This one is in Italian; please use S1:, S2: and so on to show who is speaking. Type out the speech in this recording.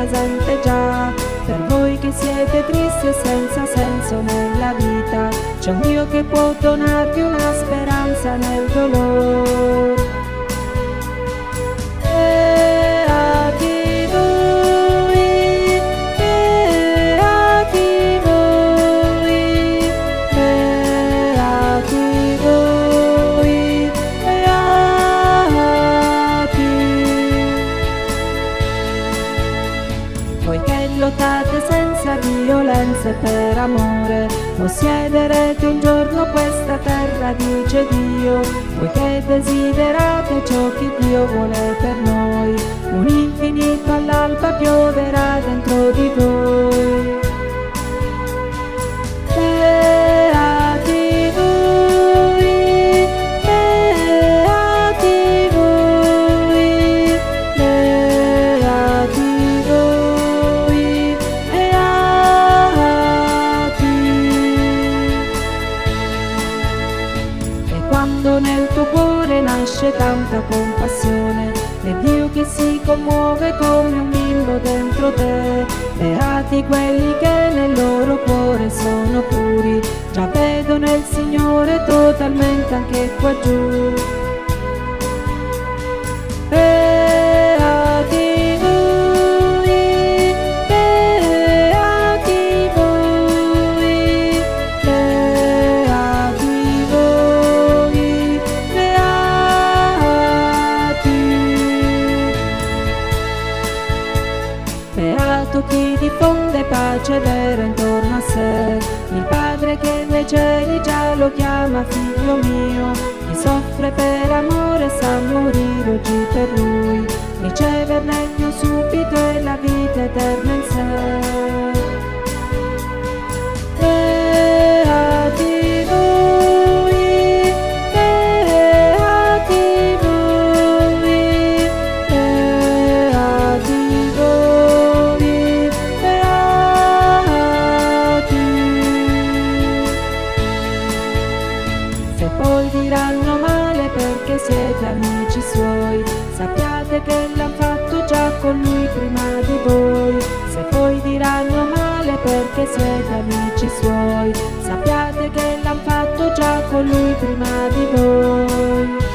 S1: presente già. Per voi che siete tristi e senza senso nella vita, c'è un Dio che può donarvi una speranza nel dolore. Beati voi, beati voi, beati voi, beati. Voi che lottate senza violenza e per amore, possiederete un giorno questa terra, dice Dio. Voi che desiderate ciò che Dio vuole per noi, un infinito all'alba pioverà dentro di voi. Beati voi, beati voi, beati voi, beati. E quando nel tuo cuore nasce tanta compassione, è Dio che si commuove come un bimbo dentro te. Beati quelli che nel loro cuore sono puri, già vedono il Signore totalmente anche qua giù. Beati voi, beati voi, beati voi, beati. Beato chi diffonde pace vera intorno a sé, il Padre che nei cieli già lo chiama figlio mio. Chi soffre per amore sa morire oggi per lui, riceve il regno subito e la vita eterna in sé. Beati voi, beati voi, beati voi, beati. Se poi diranno male perché siete amici suoi, sappiate che l'han fatto già con lui prima di voi. Se poi diranno male perché siete amici suoi, sappiate che l'han fatto già con lui prima di voi.